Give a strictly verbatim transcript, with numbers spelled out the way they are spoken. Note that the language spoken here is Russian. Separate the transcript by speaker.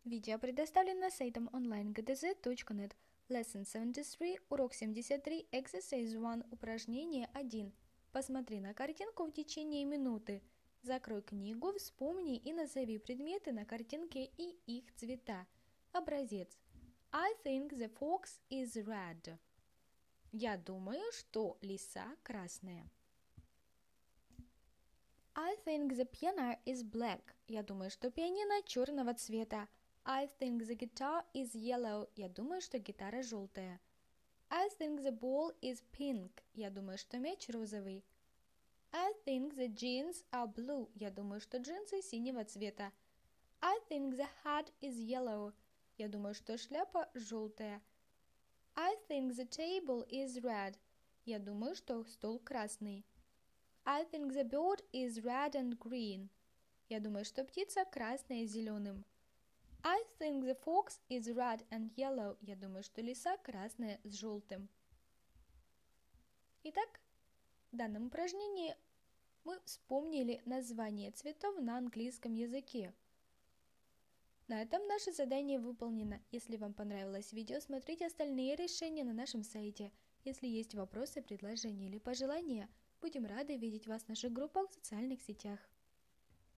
Speaker 1: Видео предоставлено сайтом онлайн гэ дэ зэ точка нет. Lesson семьдесят три, урок семьдесят три, Exercise один, упражнение один. Посмотри на картинку в течение минуты. Закрой книгу, вспомни и назови предметы на картинке и их цвета. Образец. I think the fox is red. Я думаю, что лиса красная. I think the piano is black. Я думаю, что пианино черного цвета. I think the guitar is yellow. Я думаю, что гитара желтая. I think the ball is pink. Я думаю, что мяч розовый. I think the jeans are blue. Я думаю, что джинсы синего цвета. I think the hat is yellow. Я думаю, что шляпа желтая. I think the table is red. Я думаю, что стол красный. I think the bird is red and green. Я думаю, что птица красная с зеленым. I think the fox is red and yellow. Я думаю, что лиса красная с желтым. Итак, в данном упражнении мы вспомнили название цветов на английском языке. На этом наше задание выполнено. Если вам понравилось видео, смотрите остальные решения на нашем сайте. Если есть вопросы, предложения или пожелания, будем рады видеть вас в наших группах в социальных сетях.